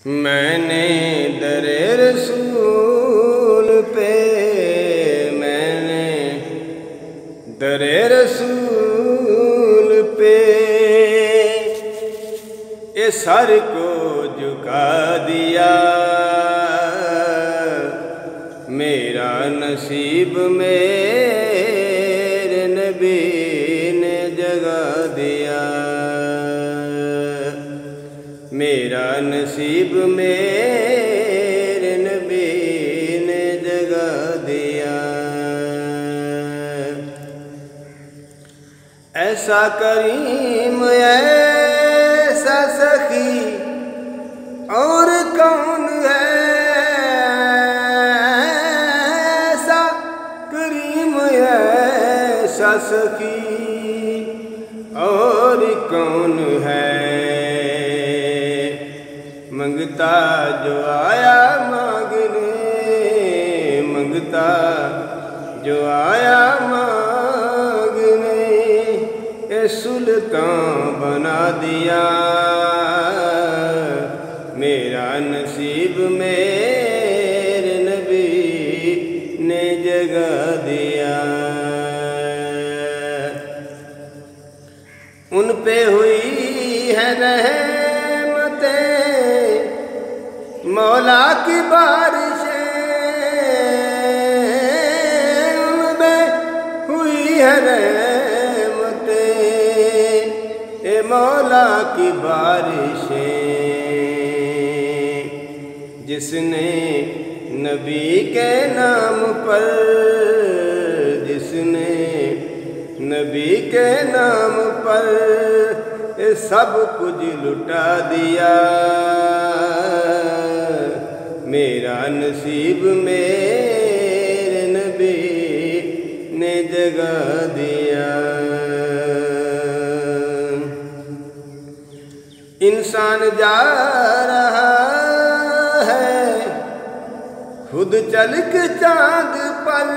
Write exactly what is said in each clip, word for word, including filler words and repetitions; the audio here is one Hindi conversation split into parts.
मैंने दरे रसूल पे मैंने दरे रसूल पे ये सर को झुका दिया। मेरा नसीब मेरे नबी ने जगा दिया। मेरा नसीब मेरे नबी ने जगा दिया। ऐसा करीम ऐसा सखी और कौन है। ऐसा करीम ऐसा सखी और कौन है। मंगता जो आया मांगने, मंगता जो आया मांगने, ये सुल्तान बना दिया। मेरा नसीब मेरे नबी ने जगा दिया। उन पे हुई है रहमतें मौला की बारिशें। उनमें हुई है रहमतें ए मौला की बारिशें। जिसने नबी के नाम पर जिसने नबी के नाम पर ये सब कुछ लुटा दिया। मेरा नसीब मेरे नबी ने जगा दिया। इंसान जा रहा है खुद चल के चांद पर।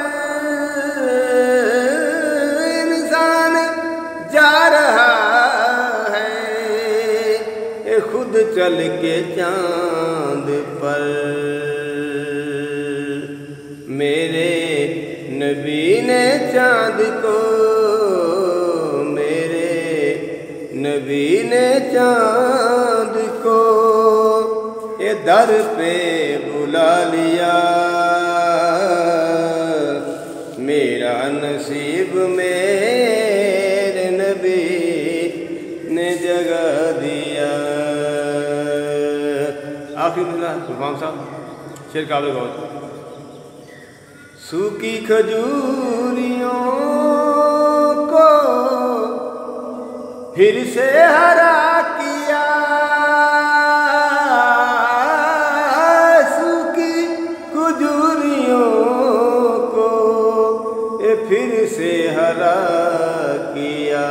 इंसान जा रहा है खुद चल के चांद पर। मेरे नबी ने चांद को मेरे नबी ने चांद को ये दर पे बुला लिया। मेरा नसीब मेरे नबी ने जगा दिया। आखिर सुभान साहब शेर काबिल गौर। सूखी खजूरियों को फिर से हरा किया। सूखी खजूरियों को ये फिर से हरा किया।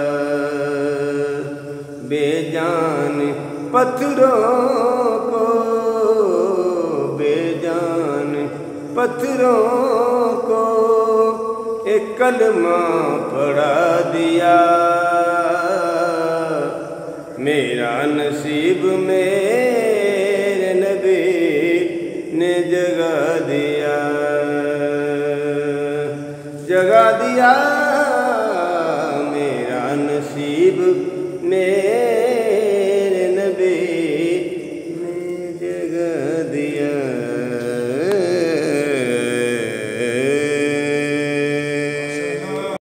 बेजान पत्थरों को बेजान पत्थरों को एक कलमा पढ़ा दिया। मेरा नसीब मेरे नबी ने जगा दिया। जगा दिया